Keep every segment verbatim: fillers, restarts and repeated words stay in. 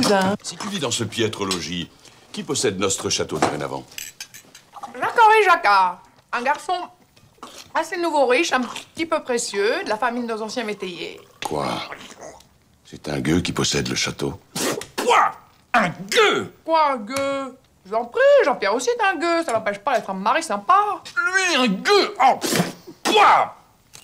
cousin. Si tu vis dans ce piètre logis, qui possède notre château dorénavant? Jacques-Henri Jacquard. Un garçon assez nouveau riche, un petit peu précieux, de la famille de nos anciens métayers. Quoi? C'est un gueux qui possède le château? Quoi? Un gueux? Quoi, un gueux? Je vous en prie, Jean-Pierre aussi est un gueux, ça n'empêche pas d'être un mari sympa. Lui, un gueux? Oh, pff, quoi?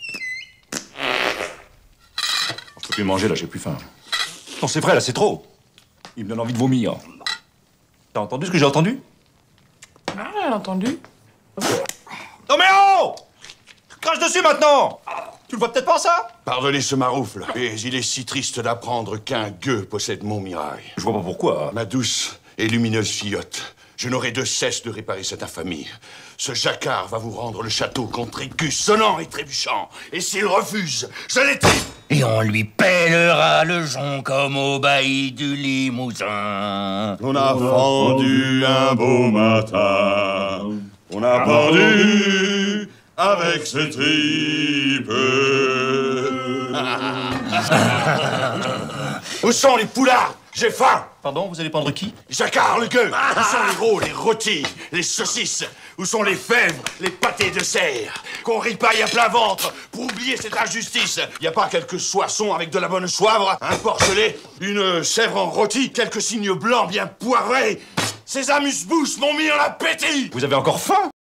Je peux plus manger, là, j'ai plus faim. Non, c'est vrai, là, c'est trop. Il me donne envie de vomir. T'as entendu ce que j'ai entendu? Ah, j'ai entendu. Non mais oh! Crache dessus maintenant! Tu le vois peut-être pas, ça? Pardonnez ce maroufle, mais il est si triste d'apprendre qu'un gueux possède Montmirail. Je vois pas pourquoi. Ma douce et lumineuse fillotte, je n'aurai de cesse de réparer cette infamie. Ce Jacquard va vous rendre le château contre écus sonnant et trébuchant. Et s'il refuse, je l'éteins. Et on lui pèlera le jonc comme au bailli du Limousin. On a fendu un beau matin, on a pendu avec ses tripes. Où sont les poulards? J'ai faim. Pardon, vous allez prendre qui? Jacquard le gueux. Où sont les gros, les rôtis, les saucisses? Où sont les fèves, les pâtés de serre? Qu'on ripaille à plein ventre pour oublier cette injustice. Y a pas quelques soissons avec de la bonne soivre, un porcelet, une chèvre en rôti, quelques cygnes blancs bien poivrés? Ces amuse-bouches m'ont mis en appétit. Vous avez encore faim?